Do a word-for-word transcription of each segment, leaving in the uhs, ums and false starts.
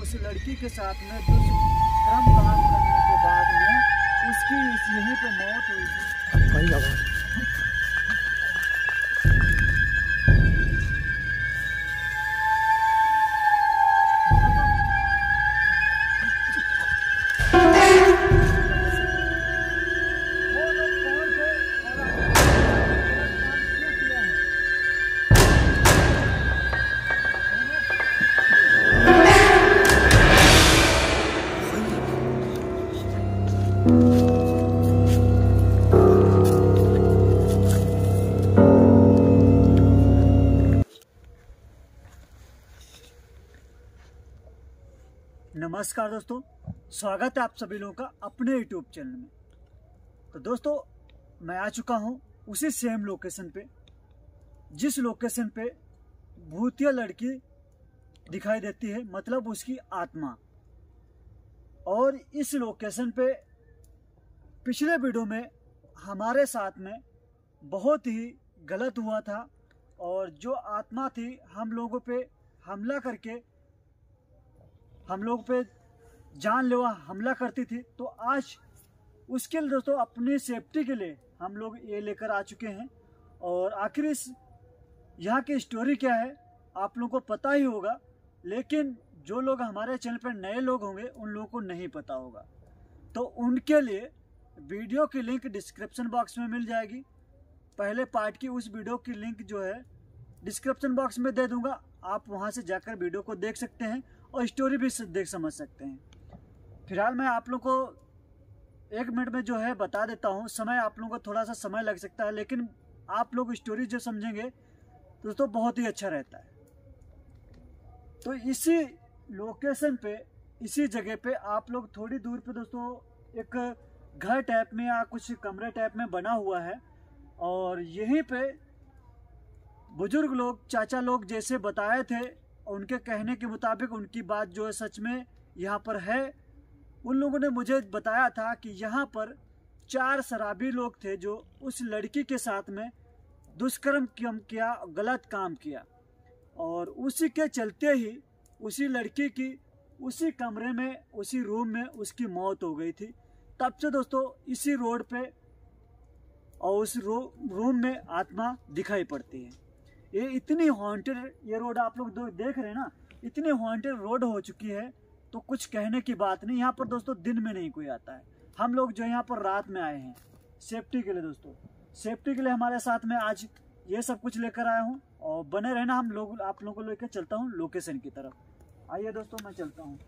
उस लड़की के साथ में दुष्कर्म काम करने के बाद में उसकी यहीं पे मौत हुई थी। नमस्कार दोस्तों, स्वागत है आप सभी लोगों का अपने यूट्यूब चैनल में। तो दोस्तों, मैं आ चुका हूं उसी सेम लोकेशन पे जिस लोकेशन पे भूतिया लड़की दिखाई देती है, मतलब उसकी आत्मा। और इस लोकेशन पे पिछले वीडियो में हमारे साथ में बहुत ही गलत हुआ था और जो आत्मा थी हम लोगों पे हमला करके हम लोग पे जानलेवा हमला करती थी। तो आज उसके लिए दोस्तों अपनी सेफ्टी के लिए हम लोग ये लेकर आ चुके हैं। और आखिर इस यहाँ की स्टोरी क्या है आप लोगों को पता ही होगा, लेकिन जो लोग हमारे चैनल पर नए लोग होंगे उन लोगों को नहीं पता होगा। तो उनके लिए वीडियो की लिंक डिस्क्रिप्शन बॉक्स में मिल जाएगी। पहले पार्ट की उस वीडियो की लिंक जो है डिस्क्रिप्शन बॉक्स में दे दूंगा, आप वहाँ से जाकर वीडियो को देख सकते हैं और स्टोरी भी देख समझ सकते हैं। फिलहाल मैं आप लोग को एक मिनट में जो है बता देता हूँ। समय आप लोगों को थोड़ा सा समय लग सकता है, लेकिन आप लोग स्टोरी जो समझेंगे तो दोस्तों बहुत ही अच्छा रहता है। तो इसी लोकेशन पे, इसी जगह पे आप लोग थोड़ी दूर पे दोस्तों एक घर टाइप में या कुछ कमरे टाइप में बना हुआ है। और यहीं पे बुजुर्ग लोग, चाचा लोग जैसे बताए थे, उनके कहने के मुताबिक उनकी बात जो है सच में यहाँ पर है। उन लोगों ने मुझे बताया था कि यहाँ पर चार शराबी लोग थे जो उस लड़की के साथ में दुष्कर्म किया, गलत काम किया। और उसी के चलते ही उसी लड़की की उसी कमरे में, उसी रूम में उसकी मौत हो गई थी। तब से दोस्तों इसी रोड पे और उस रो, रूम में आत्मा दिखाई पड़ती है। ये इतनी हॉन्टेड ये रोड आप लोग देख रहे हैं ना, इतनी हॉन्टेड रोड हो चुकी है तो कुछ कहने की बात नहीं। यहाँ पर दोस्तों दिन में नहीं कोई आता है। हम लोग जो यहाँ पर रात में आए हैं सेफ्टी के लिए। दोस्तों सेफ्टी के लिए हमारे साथ में आज ये सब कुछ लेकर आया हूँ और बने रहना। हम लोग आप लोगों को लेकर चलता हूँ लोकेशन की तरफ। आइए दोस्तों, मैं चलता हूँ।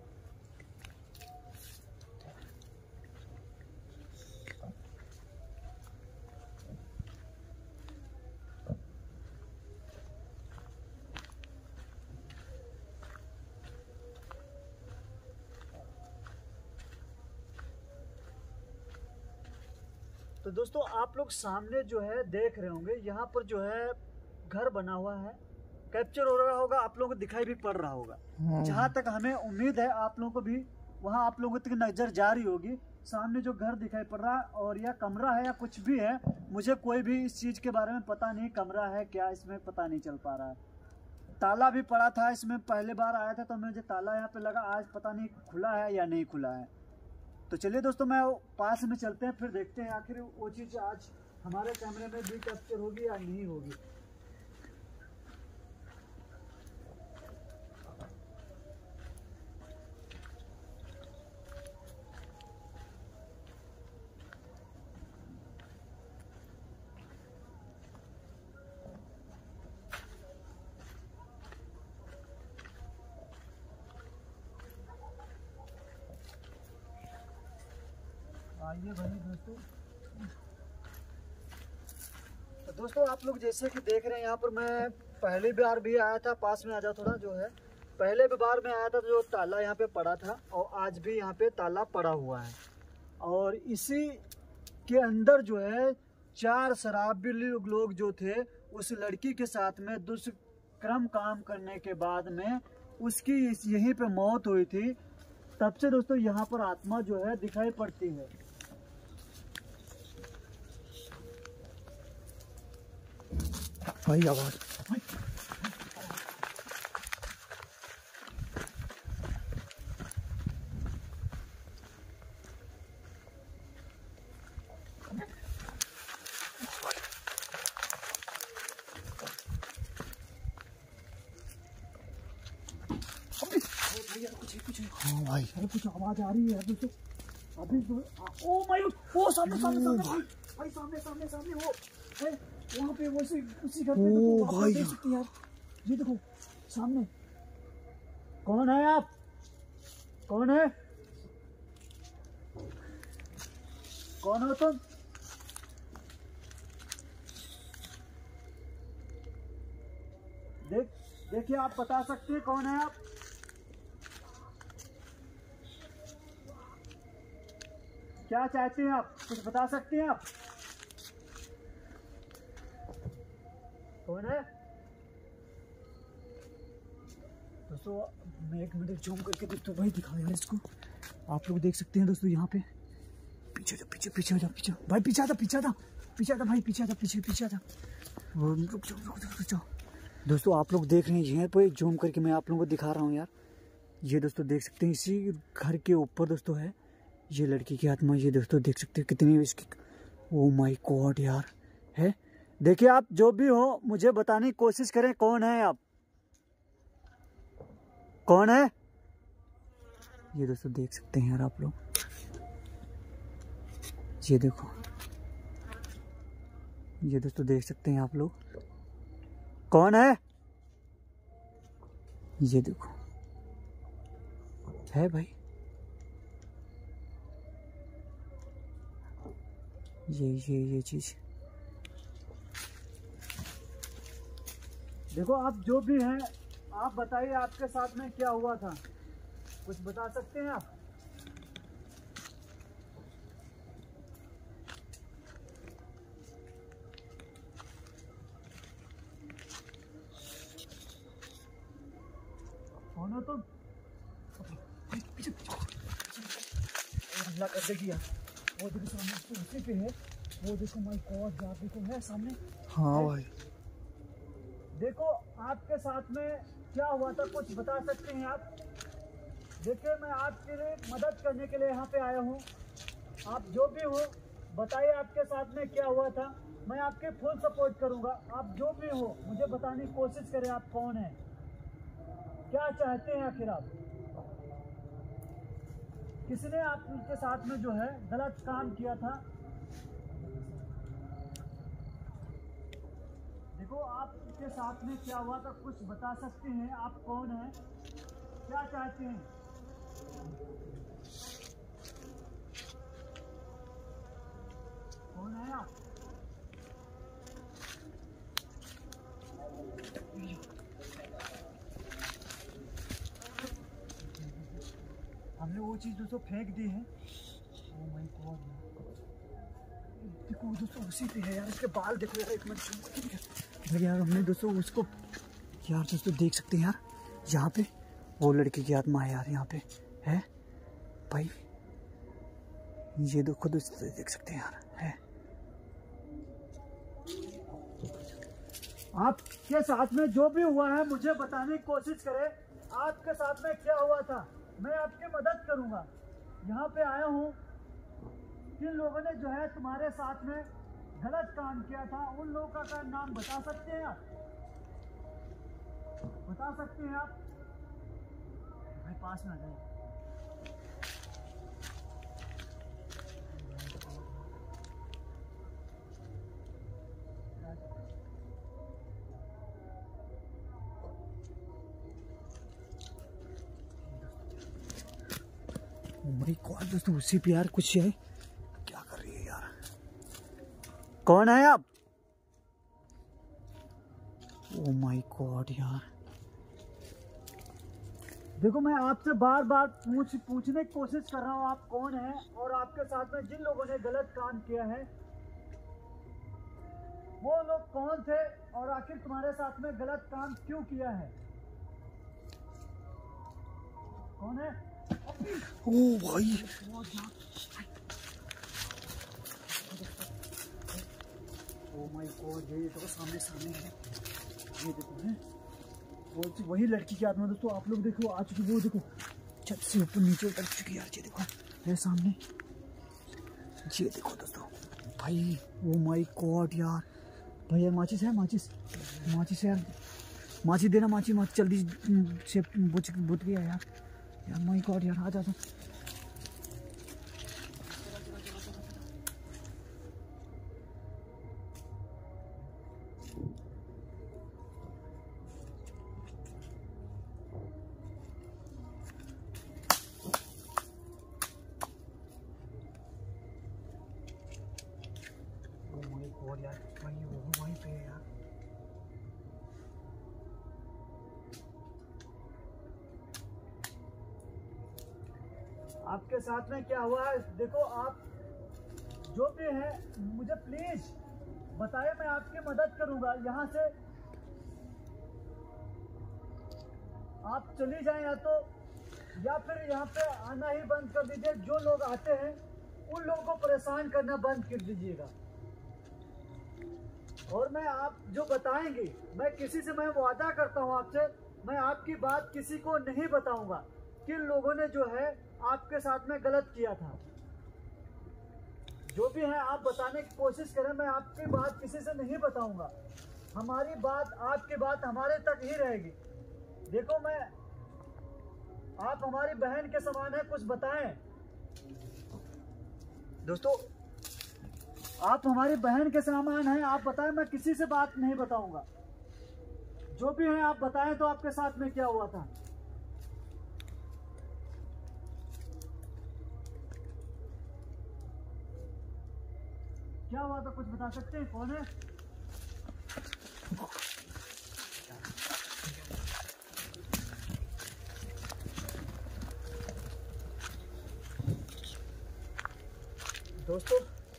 तो दोस्तों आप लोग सामने जो है देख रहे होंगे, यहाँ पर जो है घर बना हुआ है। कैप्चर हो रहा होगा, आप लोगों को दिखाई भी पड़ रहा होगा। जहाँ तक हमें उम्मीद है आप लोगों को भी वहाँ आप लोगों तक नजर जा रही होगी। सामने जो घर दिखाई पड़ रहा है, और या कमरा है या कुछ भी है, मुझे कोई भी इस चीज़ के बारे में पता नहीं। कमरा है क्या इसमें पता नहीं चल पा रहा है। ताला भी पड़ा था इसमें, पहले बार आया था तो मुझे ताला यहाँ पे लगा। आज पता नहीं खुला है या नहीं खुला है। तो चलिए दोस्तों, मैं पास में चलते हैं, फिर देखते हैं आखिर वो चीज़ आज हमारे कैमरे में भी कैप्चर होगी या नहीं होगी। आइए भाई दोस्तों। तो दोस्तों आप लोग जैसे कि देख रहे हैं, यहाँ पर मैं पहली बार भी आया था। पास में आ जाओ थोड़ा। जो है पहले भी बार में आया था तो जो ताला यहाँ पे पड़ा था, और आज भी यहाँ पे ताला पड़ा हुआ है। और इसी के अंदर जो है चार शराबी लोग जो थे उस लड़की के साथ में दुष्कर्म काम करने के बाद में उसकी यहीं पे मौत हुई थी। तब से दोस्तों यहाँ पर आत्मा जो है दिखाई पड़ती है। भाई आवाज कुछ है। हाँ भाई, अरे कुछ आवाज आ रही है यार दोस्तों। अभी तो ओ माय वो सामने सामने सामने भाई, भाई सामने सामने सामने वो है वहाँ पे, वो उसी उसी घर पे। ओ तो भाई देख सकते हैं यार, ये देखो सामने। कौन है आप? कौन है? कौन हो तुम? देख देखिए, आप बता सकते हैं कौन है आप? क्या चाहते हैं आप? कुछ बता सकते हैं आप? कौन है? दोस्तों मैं एक मिनट जूम करके देखता हूँ भाई, दिखाओ यार इसको। आप लोग देख सकते हैं दोस्तों यहाँ पे। पीछे जा, पीछे पीछे जा, पीछे भाई, पीछे था पीछे था पीछे था भाई, पीछे था, पीछे पीछे था। रुक जाओ रुक जाओ रुक जाओ। दोस्तों आप लोग देख रहे हैं यहाँ पे, जूम करके मैं आप लोगों को दिखा रहा हूँ यार। ये दोस्तों देख सकते हैं, इसी घर के ऊपर दोस्तों है ये लड़की की आत्मा। ये दोस्तों देख सकते हैं कितनी इसकी, ओ माय गॉड यार है। देखिए आप जो भी हो मुझे बताने की कोशिश करें, कौन है आप? कौन है? ये दोस्तों देख सकते हैं यार आप लोग, ये देखो, ये दोस्तों देख सकते हैं आप लोग, कौन है? ये देखो है भाई, ये ये ये चीज देखो। आप जो भी हैं आप बताइए, आपके साथ में क्या हुआ था? कुछ बता सकते हैं आप? कौन हो तुम? हमला कर देगी यार। वो देखो सामने उसी पे है, वो देखो माय गॉड यार, देखो है सामने। हाँ भाई, देखो आपके साथ में क्या हुआ था, कुछ बता सकते हैं आप? देखिए मैं आपके लिए मदद करने के लिए यहाँ पे आया हूँ। आप जो भी हो बताइए, आपके साथ में क्या हुआ था। मैं आपके फुल सपोर्ट करूँगा। आप जो भी हो मुझे बताने की कोशिश करें, आप कौन है, क्या चाहते हैं आखिर आप? किसने आपके साथ में जो है गलत काम किया था? देखो आपके साथ में क्या हुआ था, कुछ बता सकते हैं? आप कौन हैं, क्या चाहते हैं? कौन है आप? हमने वो चीज दोस्तों फेंक दी है। ओह माय गॉड, देखो दोस्तों उसी पे है यार, इसके बाल देखो यार, एक मिनट यार। हमने दोस्तों उसको यार दोस्तों देख सकते हैं यार, यहाँ पे वो लड़की की आत्मा है यार, यहाँ पे है भाई। ये देखो दोस्तों देख सकते हैं यार है। आपके साथ में जो भी हुआ है मुझे बताने की कोशिश करें, आपके साथ में क्या हुआ था, मैं आपकी मदद करूंगा। यहाँ पे आया हूँ, जिन लोगों ने जो है तुम्हारे साथ में गलत काम किया था, उन लोगों का, का नाम बता सकते हैं आप? बता सकते हैं आप? भाई पास में आ जाइए। भाई कौन दोस्तों उसी पे यार, कुछ है, क्या कर रही है यार? कौन है आप? ओ माय गॉड यार, देखो मैं आपसे बार बार पूछ पूछने की कोशिश कर रहा हूँ, आप कौन है, और आपके साथ में जिन लोगों ने गलत काम किया है वो लोग कौन थे, और आखिर तुम्हारे साथ में गलत काम क्यों किया है? कौन है? ओ भाई, ओ माय गॉड, ये देखो सामने सामने है, ये देखो है वो वही लड़की की आत्मा। दोस्तों आप लोग देखो आ चुकी, वो देखो छत से ऊपर नीचे उतर चुकी यार, ये देखो है सामने, ये देखो दोस्तों भाई। ओ माय गॉड यार, भाई यार माचिस है, माचिस माचिस है यार, माची देना, माची माची जल्दी से बुझ बुझ गया यार, यार माय गॉड यार, आ जा जा। और यार वहीं वो वहीं पे है यार। आपके साथ में क्या हुआ है? देखो आप जो भी है मुझे प्लीज बताइए, मैं आपकी मदद करूंगा। यहाँ से आप चली जाएं या तो, या फिर यहाँ पे आना ही बंद कर दीजिए। जो लोग आते हैं उन लोगों को परेशान करना बंद कर दीजिएगा। और मैं आप जो बताएंगे, मैं किसी से मैं वादा करता हूँ आपसे, मैं आपकी बात किसी को नहीं बताऊंगा। किन लोगों ने जो है आपके साथ में गलत किया था, जो भी है आप बताने की कोशिश करें। मैं आपकी बात किसी से नहीं बताऊंगा। हमारी बात, आपकी बात हमारे तक ही रहेगी। देखो मैं, आप हमारी बहन के समान है, कुछ बताएं दोस्तों। आप हमारी बहन के समान हैं, आप बताएं। मैं किसी से बात नहीं बताऊंगा। जो भी है आप बताएं तो आपके साथ में क्या हुआ था। क्या हुआ था, कुछ बता सकते हैं? कौन है? दोस्तों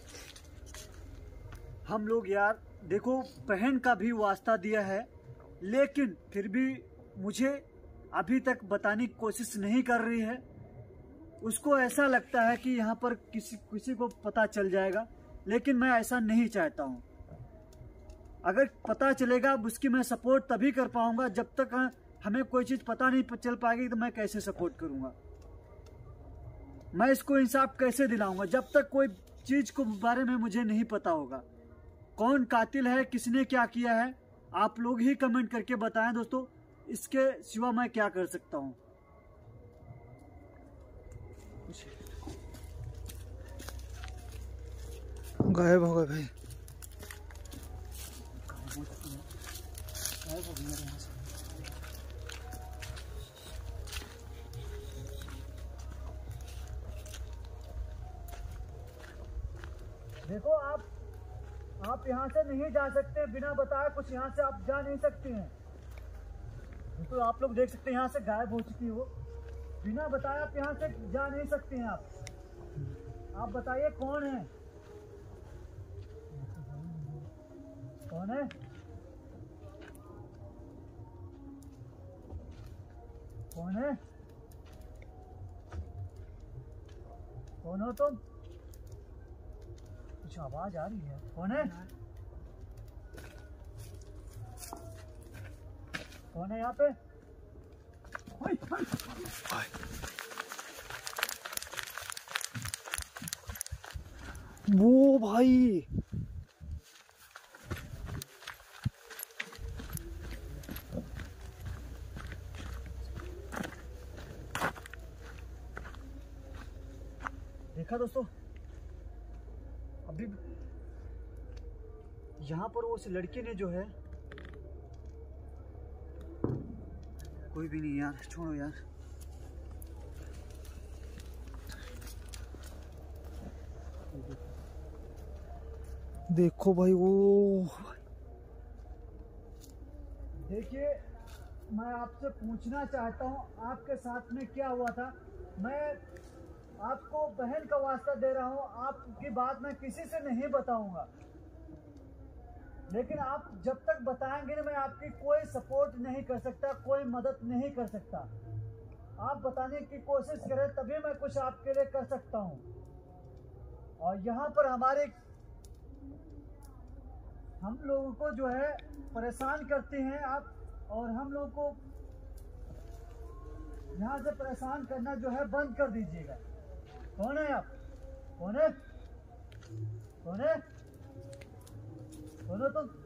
हम लोग यार देखो बहन का भी वास्ता दिया है, लेकिन फिर भी मुझे अभी तक बताने की कोशिश नहीं कर रही है। उसको ऐसा लगता है कि यहाँ पर किसी किसी को पता चल जाएगा, लेकिन मैं ऐसा नहीं चाहता हूँ। अगर पता चलेगा उसकी मैं सपोर्ट तभी कर पाऊंगा। जब तक हमें कोई चीज़ पता नहीं चल पाएगी तो मैं कैसे सपोर्ट करूँगा? मैं इसको इंसाफ कैसे दिलाऊंगा जब तक कोई चीज़ को बारे में मुझे नहीं पता होगा। कौन कातिल है, किसने क्या किया है, आप लोग ही कमेंट करके बताएं दोस्तों। इसके सिवा मैं क्या कर सकता हूँ? गायब हो गए भाई। देखो आप आप यहाँ से नहीं जा सकते बिना बताए कुछ। यहाँ से आप जा नहीं सकते हैं। तो आप लोग देख सकते हैं यहाँ से गायब हो चुकी हो। बिना बताए आप यहाँ से जा नहीं सकते हैं। आप आप बताइए कौन है? कौन है? कौन है? कौन हो तुम? कुछ आवाज आ रही है। कौन है? कौन है यहाँ पे? वो भाई देखा दोस्तों, अभी यहाँ पर उस लड़की ने जो है, कोई भी नहीं यार, छोड़ो यार। देखो भाई, वो देखिए मैं आपसे पूछना चाहता हूँ आपके साथ में क्या हुआ था। मैं आपको बहन का वास्ता दे रहा हूँ, आपकी बात मैं किसी से नहीं बताऊंगा। लेकिन आप जब तक बताएंगे ना, मैं आपकी कोई सपोर्ट नहीं कर सकता, कोई मदद नहीं कर सकता। आप बताने की कोशिश करें तभी मैं कुछ आपके लिए कर सकता हूँ। और यहाँ पर हमारे हम लोगों को जो है परेशान करते हैं आप, और हम लोगों को यहाँ से परेशान करना जो है बंद कर दीजिएगा। कौन है आप? कौन है? कौन है? कौन हो तुम?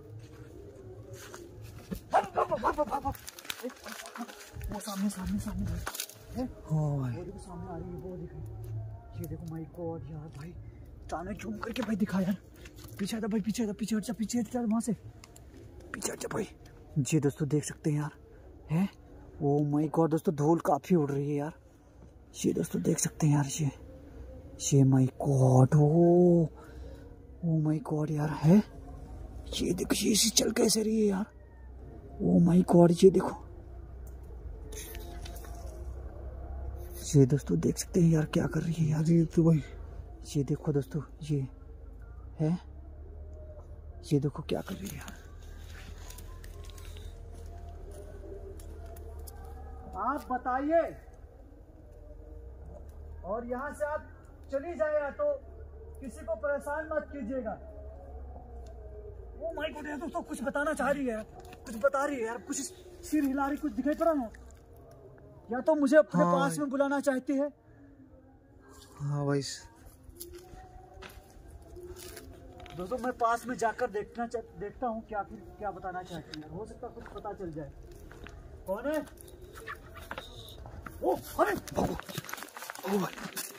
वो सामने सामने सामने है? हाँ भाई वो देखो सामने आ रही है, वो देखो, ये देखो माय गॉड यार भाई, ताने झूम करके भाई दिखा यार, पीछे आ जा भाई, पीछे आ जा, पीछे हट जा, पीछे हट जा वहाँ से, पीछे हट जा भाई। जी दोस्तों देख सकते हैं यार, है ओ माय गॉड दोस्तों, धूल काफी उड़ रही है यार, ये दोस्तों देख सकते हैं यार, ये ये my god, oh oh my god यार, है ये देखो, ये इसी चल कैसे रही है यार, ओ माय गॉड, ये देखो, ये दोस्तों देख सकते हैं यार क्या कर रही है यार, ये तो भाई, ये देखो दोस्तों, ये है, ये देखो क्या कर रही है यार। आप बताइए, और यहाँ से आप चली जाए या तो किसी को परेशान मत कीजिएगा। ओ माय गॉड यार दोस्तों, कुछ बताना चाह रही है यार, कुछ बता रही है यार, कुछ सिर हिला रही, कुछ दिखाई पड़ा ना, या तो मुझे अपने हाँ पास में बुलाना चाहती है। हाँ भाई दोस्तों मैं पास में जाकर देखना देखता हूँ क्या फिर क्या बताना चाहती है, हो सकता कुछ पता चल जाए। कौन है? ओ अरे बाबू, ओ भाई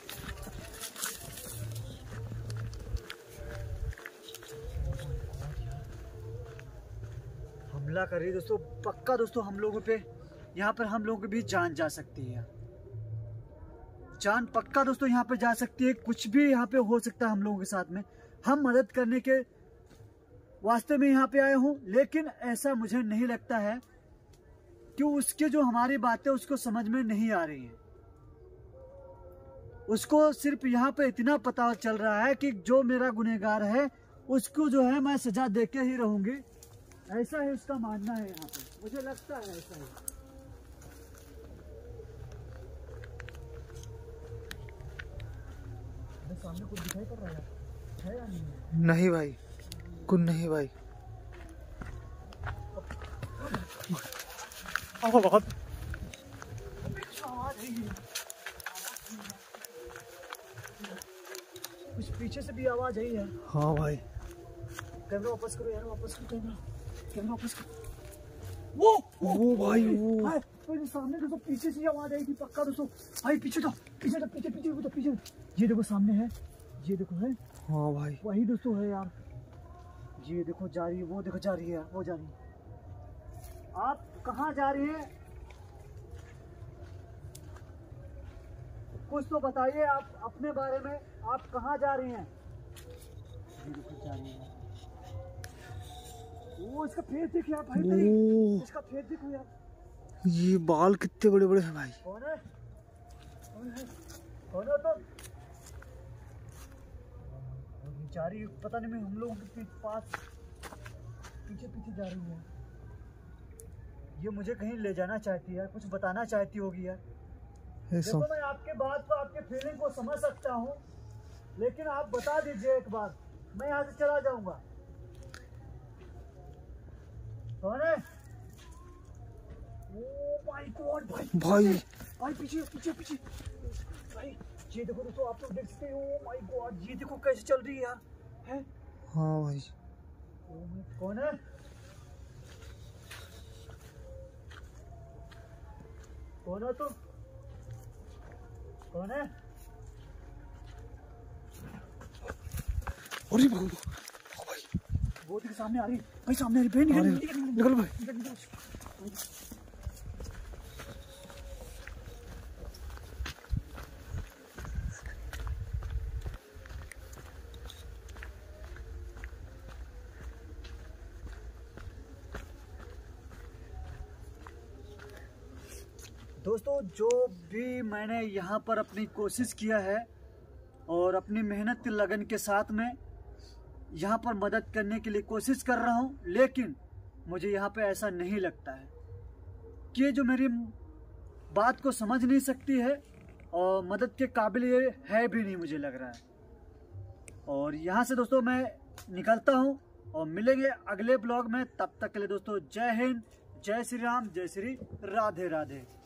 हमला कर रही है दोस्तों, पक्का दोस्तों हम लोगों पे, यहाँ पर हम लोगों की भी जान जा सकती है, जान पक्का दोस्तों यहाँ पे जा सकती है, कुछ भी यहाँ पे हो सकता है हम लोगों के साथ में। हम मदद करने के वास्ते में यहाँ पे आए हूँ, लेकिन ऐसा मुझे नहीं लगता है कि उसके जो हमारी बातें उसको समझ में नहीं आ रही है। उसको सिर्फ यहाँ पे इतना पता चल रहा है कि जो मेरा गुनहगार है उसको जो है मैं सजा देके ही रहूंगी, ऐसा है उसका मानना है। यहाँ पे मुझे लगता है ऐसा ही। सामने कुछ दिखाई पड़ रहा है या नहीं? नहीं भाई, कुछ नहीं भाई, बहुत कुछ पीछे से भी आवाज आई है। हाँ भाई, कैमरा वापस करो यार, वापस करो कैमरा, कैमरा वापस करो। वो वो भाई वो भाई तो सामने दोस्तों पीछे से आवाज आई थी पक्का दोस्तों। भाई पीछे तो पीछे तो पीछे पीछे तो पीछे, ये देखो सामने है, ये देखो है। हाँ भाई वही दोस्तों है यार, ये देखो जा रही है, वो देखो जा रही है, वो जा रही है। आप कहाँ जा रही है कुछ तो बताइए आप अपने बारे में, आप कहाँ जा रही हैं? ये देखो जा रही है, वो इसका फेस देखिए यार भाई, ओ, इसका फेस देखो यार, ये बाल कितने बड़े बड़े हैं भाई। कौन है? कौन है? कौन है तो? जा रही है, पता नहीं, मैं हम लोगों के पास पीछे पीछे जा रही है। ये मुझे कहीं ले जाना चाहती है यार, कुछ बताना चाहती होगी यार। देखो मैं आपके बात को, आपके फीलिंग को समझ सकता हूँ, लेकिन आप बता दीजिए एक बार, मैं यहाँ से चला जाऊंगा। कौन है? ओ माय गॉड भाई, भाई भाई पीछे पीछे पीछे भाई, ये देखो दोस्तों, आप लोग देख सकते हो। ओ माय गॉड, ये देखो कैसे चल रही है यार, है? हाँ भाई, कौन है? कौन है तो? कौन है? अरे बाबू, ओ भाई वो देखो सामने आ रही, भाई सामने आ रही, भाई निकल निकल निकल भाई। निकल निकल। दोस्तों जो भी मैंने यहाँ पर अपनी कोशिश किया है और अपनी मेहनत लगन के साथ में यहाँ पर मदद करने के लिए कोशिश कर रहा हूँ, लेकिन मुझे यहाँ पे ऐसा नहीं लगता है कि जो मेरी बात को समझ नहीं सकती है और मदद के काबिल ये है भी नहीं, मुझे लग रहा है। और यहाँ से दोस्तों मैं निकलता हूँ और मिलेंगे अगले ब्लॉग में। तब तक के लिए दोस्तों जय हिंद, जय श्री राम, जय श्री राधे राधे।